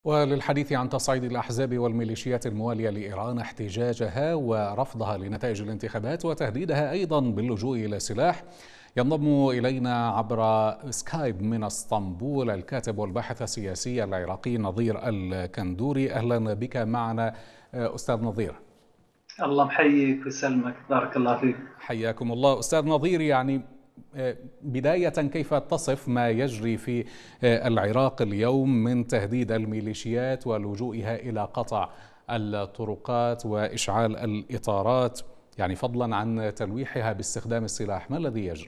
وللحديث عن تصعيد الأحزاب والميليشيات الموالية لإيران احتجاجها ورفضها لنتائج الانتخابات وتهديدها أيضا باللجوء إلى السلاح، ينضم إلينا عبر سكايب من اسطنبول الكاتب والباحث السياسي العراقي نظير الكندوري. أهلا بك معنا أستاذ نظير. الله محييك ويسلمك، بارك الله فيك. حياكم الله أستاذ نظير. بداية كيف تصف ما يجري في العراق اليوم من تهديد الميليشيات ولجوئها إلى قطع الطرقات وإشعال الإطارات، فضلا عن تلويحها باستخدام السلاح، ما الذي يجري؟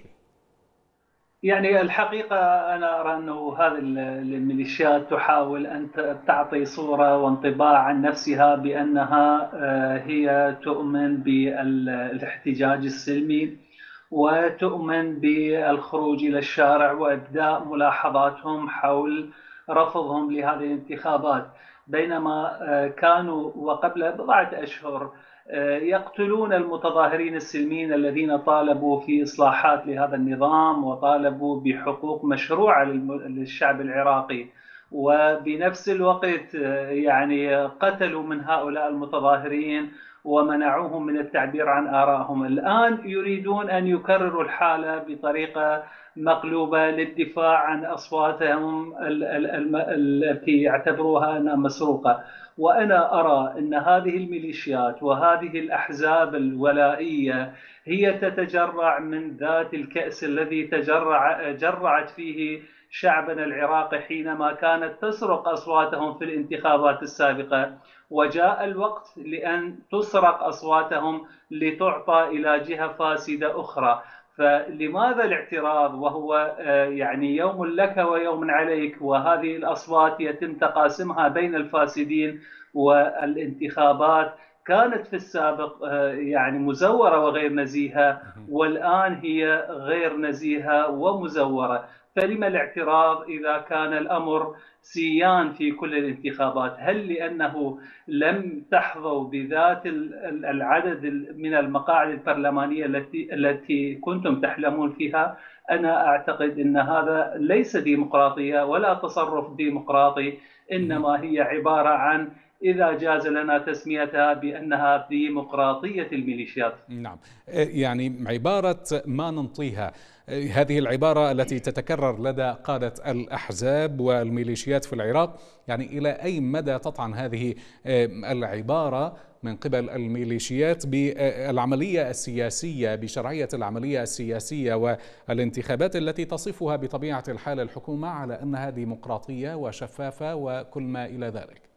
الحقيقة أنا أرى أنه هذه الميليشيات تحاول أن تعطي صورة وانطباع عن نفسها بأنها هي تؤمن بالاحتجاج السلمي وتؤمن بالخروج إلى الشارع وإبداء ملاحظاتهم حول رفضهم لهذه الانتخابات، بينما كانوا وقبل بضعة أشهر يقتلون المتظاهرين السلميين الذين طالبوا في إصلاحات لهذا النظام وطالبوا بحقوق مشروعة للشعب العراقي، وبنفس الوقت قتلوا من هؤلاء المتظاهرين ومنعوهم من التعبير عن آرائهم. الآن يريدون أن يكرروا الحالة بطريقة مقلوبة للدفاع عن أصواتهم التي يعتبروها أنها مسروقة. وأنا أرى أن هذه الميليشيات وهذه الأحزاب الولائية هي تتجرع من ذات الكأس الذي جرعت فيه شعبنا العراقي حينما كانت تسرق أصواتهم في الانتخابات السابقة، وجاء الوقت لأن تسرق أصواتهم لتعطى إلى جهة فاسدة أخرى. فلماذا الاعتراض وهو يوم لك ويوم عليك، وهذه الأصوات يتم تقاسمها بين الفاسدين، والانتخابات كانت في السابق مزورة وغير نزيهة، والآن هي غير نزيهة ومزورة. فلما الاعتراض إذا كان الأمر سيان في كل الانتخابات؟ هل لأنه لم تحظوا بذات العدد من المقاعد البرلمانية التي كنتم تحلمون فيها؟ أنا أعتقد أن هذا ليس ديمقراطية ولا تصرف ديمقراطي، إنما هي عبارة عن، إذا جاز لنا تسميتها بأنها ديمقراطية الميليشيات. نعم، عبارة ما ننطيها، هذه العبارة التي تتكرر لدى قادة الأحزاب والميليشيات في العراق، إلى أي مدى تطعن هذه العبارة من قبل الميليشيات بالعملية السياسية، بشرعية العملية السياسية والانتخابات التي تصفها بطبيعة الحال الحكومة على أنها ديمقراطية وشفافة وكل ما إلى ذلك؟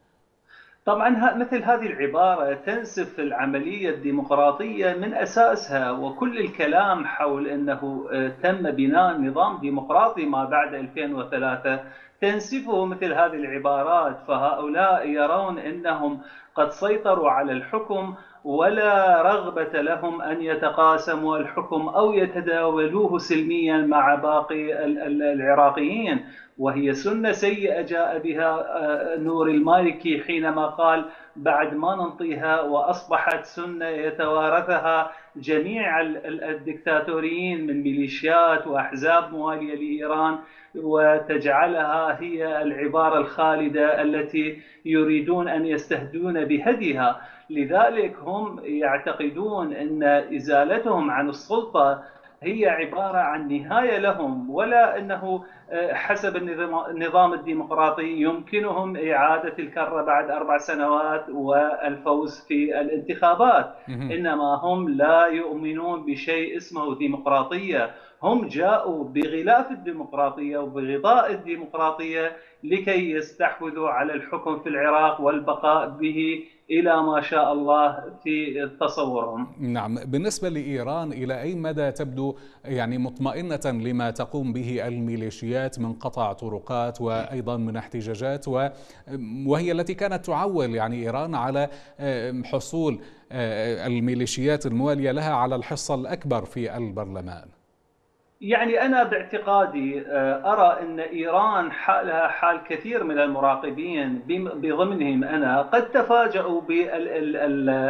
طبعا مثل هذه العبارة تنسف العملية الديمقراطية من أساسها، وكل الكلام حول أنه تم بناء نظام ديمقراطي ما بعد 2003 تنسفه مثل هذه العبارات. فهؤلاء يرون أنهم قد سيطروا على الحكم ولا رغبة لهم أن يتقاسموا الحكم أو يتداولوه سلميا مع باقي العراقيين، وهي سنة سيئة جاء بها نور المالكي حينما قال بعد ما ننطيها، وأصبحت سنة يتوارثها جميع الدكتاتوريين من ميليشيات وأحزاب موالية لإيران، وتجعلها هي العبارة الخالدة التي يريدون أن يستهدون بهديها. لذلك هم يعتقدون أن إزالتهم عن السلطة هي عبارة عن نهاية لهم، ولا أنه حسب النظام الديمقراطي يمكنهم إعادة الكرة بعد 4 سنوات والفوز في الانتخابات. إنما هم لا يؤمنون بشيء اسمه ديمقراطية، هم جاءوا بغلاف الديمقراطية وبغطاء الديمقراطية لكي يستحوذوا على الحكم في العراق والبقاء به إلى ما شاء الله في تصورهم. نعم، بالنسبة لإيران إلى أي مدى تبدو مطمئنة لما تقوم به الميليشيات من قطع طرقات وأيضا من احتجاجات، وهي التي كانت تعول إيران على حصول الميليشيات الموالية لها على الحصة الأكبر في البرلمان؟ أنا باعتقادي أرى أن إيران حالها حال كثير من المراقبين بضمنهم أنا قد تفاجؤوا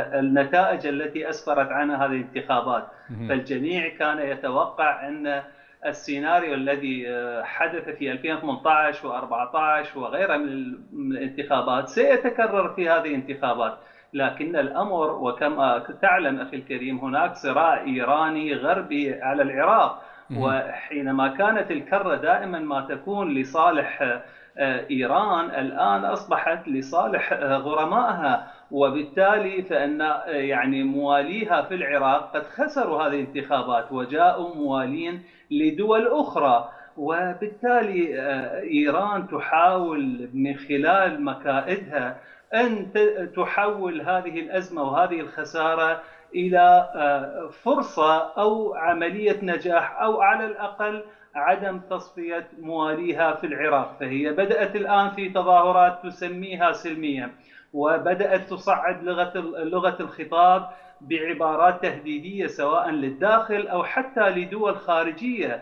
بالنتائج التي أسفرت عنها هذه الانتخابات. فالجميع كان يتوقع أن السيناريو الذي حدث في 2018 و14 وغيرها من الانتخابات سيتكرر في هذه الانتخابات. لكن الأمر وكما تعلم أخي الكريم هناك صراع إيراني غربي على العراق، وحينما كانت الكرة دائما ما تكون لصالح إيران الآن أصبحت لصالح غرمائها، وبالتالي فإن يعني مواليها في العراق قد خسروا هذه الانتخابات وجاءوا موالين لدول أخرى. وبالتالي إيران تحاول من خلال مكائدها أن تحول هذه الأزمة وهذه الخسارة إلى فرصة أو عملية نجاح، أو على الأقل عدم تصفية مواليها في العراق. فهي بدأت الآن في تظاهرات تسميها سلمية، وبدأت تصعد لغة الخطاب بعبارات تهديدية سواء للداخل أو حتى لدول خارجية.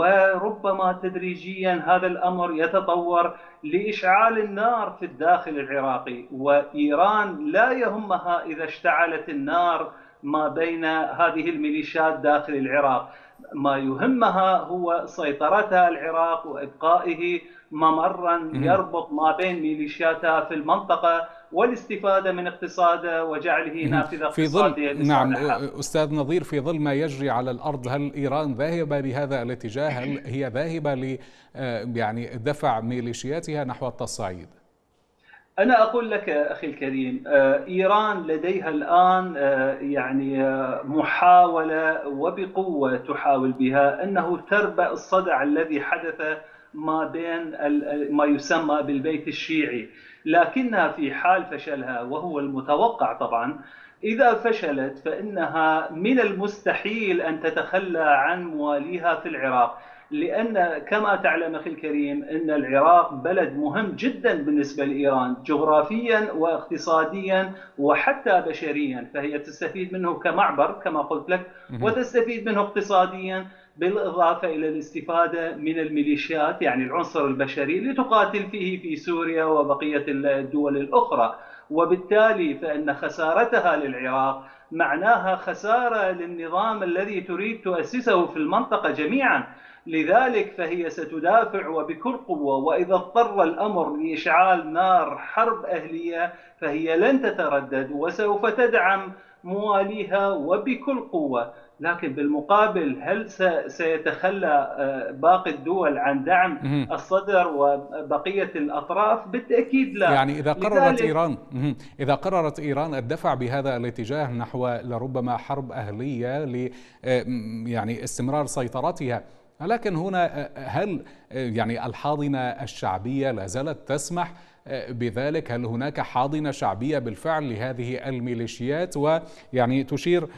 وربما تدريجيا هذا الأمر يتطور لإشعال النار في الداخل العراقي، وإيران لا يهمها إذا اشتعلت النار ما بين هذه الميليشيات داخل العراق. ما يهمها هو سيطرتها العراق وإبقائه ممرا يربط ما بين ميليشياتها في المنطقة والاستفادة من اقتصاده وجعله نافذة اقتصادية لصالحها. نعم أستاذ نظير، في ظل ما يجري على الأرض هل إيران ذاهبة بهذا الاتجاه؟ هل هي ذاهبة ل يعني دفع ميليشياتها نحو التصعيد؟ أنا أقول لك أخي الكريم، إيران لديها الآن يعني محاولة وبقوة تحاول بها أنه تربأ الصدع الذي حدث ما بين ما يسمى بالبيت الشيعي، لكنها في حال فشلها وهو المتوقع طبعا، إذا فشلت فإنها من المستحيل أن تتخلى عن مواليها في العراق. لأن كما تعلم أخي الكريم أن العراق بلد مهم جدا بالنسبة لإيران جغرافيا واقتصاديا وحتى بشريا، فهي تستفيد منه كمعبر كما قلت لك، وتستفيد منه اقتصاديا، بالإضافة إلى الاستفادة من الميليشيات يعني العنصر البشري لتقاتل فيه في سوريا وبقية الدول الأخرى. وبالتالي فإن خسارتها للعراق معناها خسارة للنظام الذي تريد تؤسسه في المنطقة جميعا. لذلك فهي ستدافع وبكل قوة، وإذا اضطر الأمر لإشعال نار حرب أهلية فهي لن تتردد وسوف تدعم مواليها وبكل قوة. لكن بالمقابل هل سيتخلى باقي الدول عن دعم الصدر وبقية الأطراف؟ بالتأكيد لا. يعني إذا قررت إيران الدفع بهذا الاتجاه نحو لربما حرب أهلية ل يعني استمرار سيطرتها، لكن هنا هل يعني الحاضنة الشعبية لا زالت تسمح بذلك؟ هل هناك حاضنة شعبية بالفعل لهذه الميليشيات؟ ويعني تشير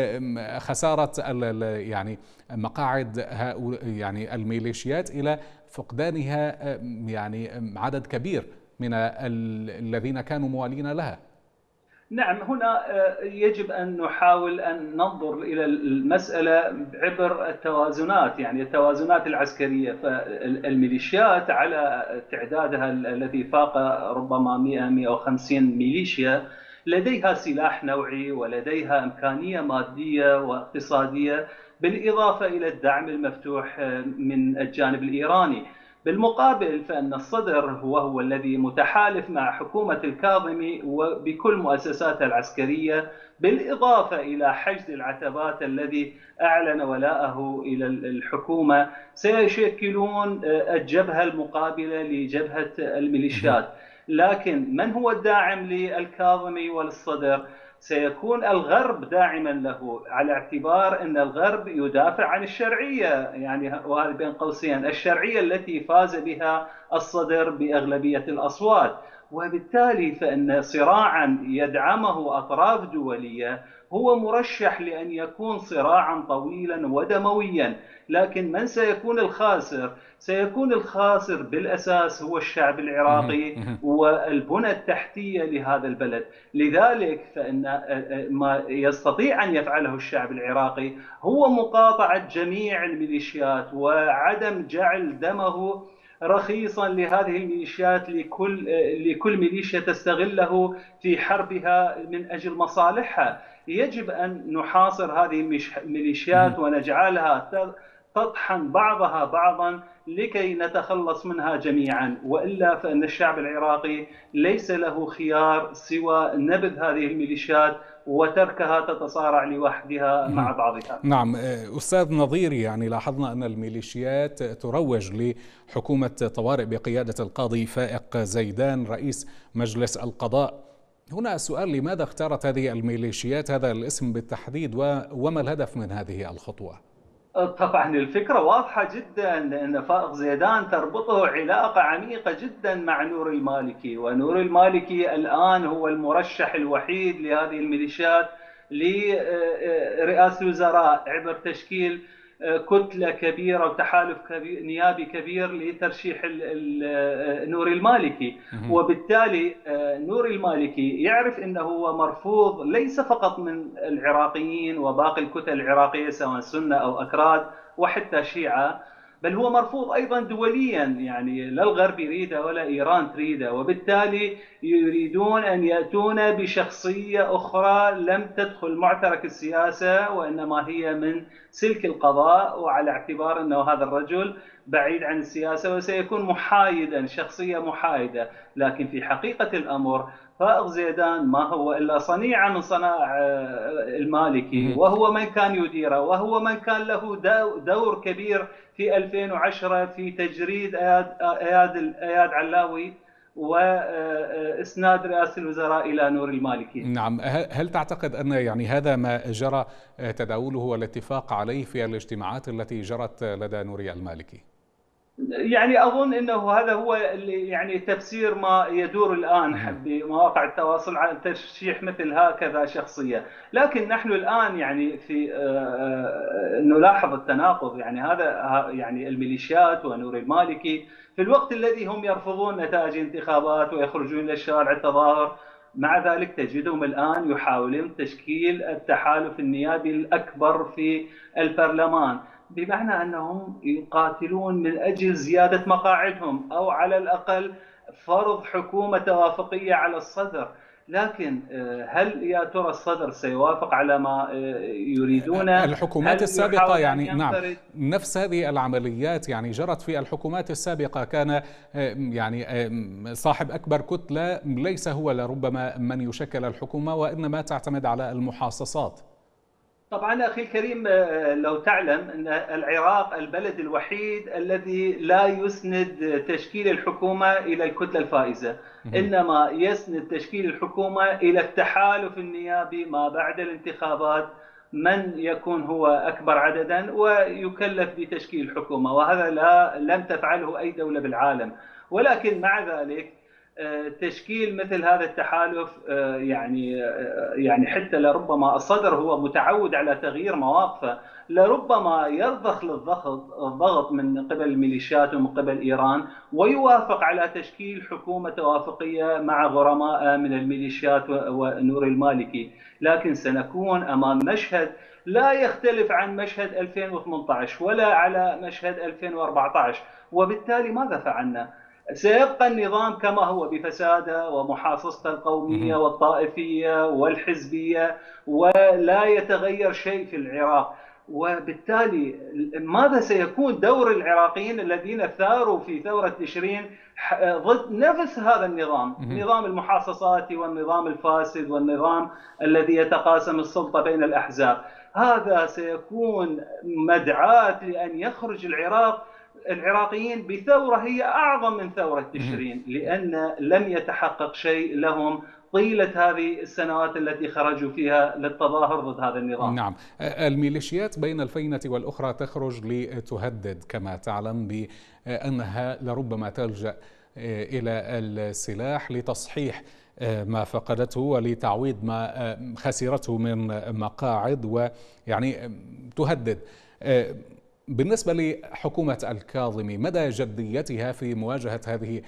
خسارة يعني مقاعد يعني الميليشيات إلى فقدانها يعني عدد كبير من الذين كانوا موالين لها. نعم، هنا يجب أن نحاول أن ننظر إلى المسألة عبر التوازنات، يعني التوازنات العسكرية. فالميليشيات على تعدادها الذي فاق ربما 100-150 ميليشيا لديها سلاح نوعي ولديها إمكانية مادية واقتصادية، بالإضافة إلى الدعم المفتوح من الجانب الإيراني. بالمقابل فإن الصدر هو الذي متحالف مع حكومة الكاظمي وبكل مؤسساتها العسكرية، بالإضافة إلى حشد العتبات الذي أعلن ولاءه إلى الحكومة، سيشكلون الجبهة المقابلة لجبهة الميليشيات. لكن من هو الداعم للكاظمي وللصدر؟ سيكون الغرب داعما له، على اعتبار أن الغرب يدافع عن الشرعية، يعني وهذا بين قوسين الشرعية التي فاز بها الصدر بأغلبية الأصوات. وبالتالي فإن صراعا يدعمه أطراف دولية هو مرشح لأن يكون صراعا طويلا ودمويا. لكن من سيكون الخاسر؟ سيكون الخاسر بالأساس هو الشعب العراقي والبنى التحتية لهذا البلد. لذلك فإن ما يستطيع أن يفعله الشعب العراقي هو مقاطعة جميع الميليشيات وعدم جعل دمه رخيصا لهذه الميليشيات لكل ميليشيا تستغله في حربها من أجل مصالحها. يجب أن نحاصر هذه الميليشيات ونجعلها تطحن بعضها بعضا لكي نتخلص منها جميعا، وإلا فإن الشعب العراقي ليس له خيار سوى نبذ هذه الميليشيات وتركها تتصارع لوحدها مع بعضها. نعم أستاذ نظير، يعني لاحظنا أن الميليشيات تروج لحكومة طوارئ بقيادة القاضي فائق زيدان رئيس مجلس القضاء. هنا السؤال: لماذا اختارت هذه الميليشيات هذا الاسم بالتحديد، وما الهدف من هذه الخطوة؟ طبعا الفكرة واضحة جدا، لأن فائق زيدان تربطه علاقة عميقة جدا مع نور المالكي، ونور المالكي الآن هو المرشح الوحيد لهذه الميليشيات لرئاسة الوزراء عبر تشكيل كتلة كبيرة وتحالف كبير نيابي كبير لترشيح نور المالكي. وبالتالي نور المالكي يعرف أنه هو مرفوض ليس فقط من العراقيين وباقي الكتل العراقية سواء سنة أو أكراد وحتى شيعة، بل هو مرفوض أيضا دوليا، يعني لا الغرب يريده ولا إيران تريده. وبالتالي يريدون أن يأتون بشخصية أخرى لم تدخل معترك السياسة، وإنما هي من سلك القضاء، وعلى اعتبار أنه هذا الرجل بعيد عن السياسة وسيكون محايدا، شخصية محايدة. لكن في حقيقة الأمر فائق زيدان ما هو إلا صنيعة من صنائع المالكي، وهو من كان يديره، وهو من كان له دور كبير في 2010 في تجريد اياد علاوي واسناد رئاسة الوزراء الى نور المالكي. نعم، هل تعتقد ان يعني هذا ما جرى تداوله والاتفاق عليه في الاجتماعات التي جرت لدى نور المالكي؟ يعني أظن أنه هذا هو يعني تفسير ما يدور الآن بمواقع التواصل عن ترشيح مثل هكذا شخصية. لكن نحن الآن يعني في نلاحظ التناقض، يعني هذا يعني الميليشيات ونور المالكي في الوقت الذي هم يرفضون نتائج انتخابات ويخرجون إلى الشارع التظاهر، مع ذلك تجدهم الآن يحاولون تشكيل التحالف النيابي الأكبر في البرلمان، بمعنى أنهم يقاتلون من أجل زيادة مقاعدهم أو على الأقل فرض حكومة توافقية على الصدر. لكن هل يا ترى الصدر سيوافق على ما يريدون؟ الحكومات السابقة يعني نعم نفس هذه العمليات يعني جرت في الحكومات السابقة، كان يعني صاحب أكبر كتلة ليس هو لربما من يشكل الحكومة، وإنما تعتمد على المحاصصات. طبعا أخي الكريم، لو تعلم أن العراق البلد الوحيد الذي لا يسند تشكيل الحكومة إلى الكتلة الفائزة، إنما يسند تشكيل الحكومة إلى التحالف النيابي ما بعد الانتخابات، من يكون هو أكبر عددا ويكلف بتشكيل الحكومة، وهذا لم تفعله أي دولة بالعالم. ولكن مع ذلك تشكيل مثل هذا التحالف يعني حتى لربما الصدر هو متعود على تغيير مواقفه، لربما يرضخ للضغط من قبل الميليشيات ومن قبل إيران ويوافق على تشكيل حكومة توافقية مع غرماء من الميليشيات ونور المالكي. لكن سنكون أمام مشهد لا يختلف عن مشهد 2018 ولا على مشهد 2014. وبالتالي ماذا فعلنا؟ سيبقى النظام كما هو بفساده ومحاصصته القومية والطائفية والحزبية، ولا يتغير شيء في العراق. وبالتالي ماذا سيكون دور العراقيين الذين ثاروا في ثورة تشرين ضد نفس هذا النظام، نظام المحاصصات والنظام الفاسد والنظام الذي يتقاسم السلطة بين الأحزاب؟ هذا سيكون مدعاة لأن يخرج العراقيين بثورة هي أعظم من ثورة تشرين، لأن لم يتحقق شيء لهم طيلة هذه السنوات التي خرجوا فيها للتظاهر ضد هذا النظام. نعم، الميليشيات بين الفينة والأخرى تخرج لتهدد كما تعلم بأنها لربما تلجأ إلى السلاح لتصحيح ما فقدته ولتعويض ما خسرته من مقاعد، ويعني تهدد. بالنسبة لحكومة الكاظمي، مدى جديتها في مواجهة هذه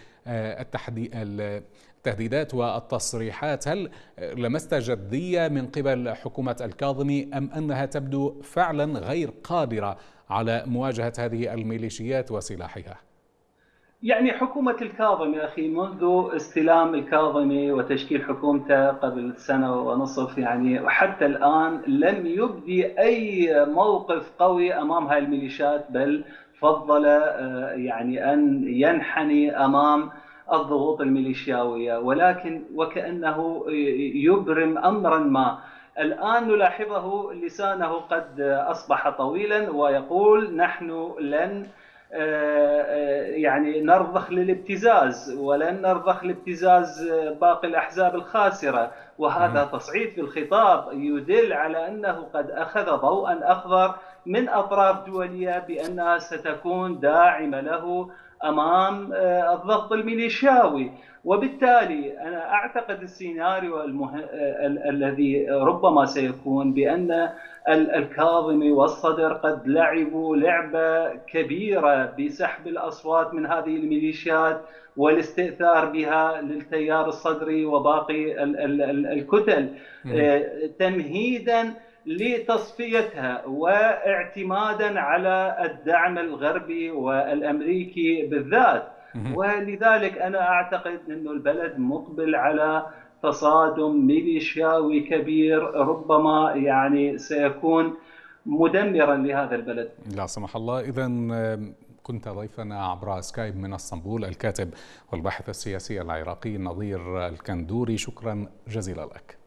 التهديدات والتصريحات؟ هل لمست جدية من قبل حكومة الكاظمي أم أنها تبدو فعلا غير قادرة على مواجهة هذه الميليشيات وسلاحها؟ يعني حكومة الكاظمي أخي، منذ استلام الكاظمي وتشكيل حكومته قبل سنة ونصف يعني وحتى الآن لم يبدي أي موقف قوي أمام هاي الميليشيات، بل فضل يعني أن ينحني أمام الضغوط الميليشياوية، ولكن وكأنه يبرم أمرا ما. الآن نلاحظه لسانه قد أصبح طويلا ويقول نحن لن يعني نرضخ للابتزاز ولن نرضخ لابتزاز باقي الأحزاب الخاسرة، وهذا تصعيد في الخطاب يدل على أنه قد أخذ ضوءا أخضر من أطراف دولية بأنها ستكون داعمة له أمام الضغط الميليشياوي. وبالتالي أنا أعتقد السيناريو الذي ربما سيكون بأن الكاظمي والصدر قد لعبوا لعبة كبيرة بسحب الأصوات من هذه الميليشيات والاستئثار بها للتيار الصدري وباقي الكتل، تمهيدا لتصفيتها واعتمادا على الدعم الغربي والأمريكي بالذات. ولذلك أنا أعتقد أن البلد مقبل على تصادم ميليشياوي كبير ربما يعني سيكون مدمرا لهذا البلد. لا سمح الله. إذا كنت ضيفنا عبر سكايب من اسطنبول الكاتب والباحث السياسي العراقي نظير الكندوري، شكرا جزيلا لك.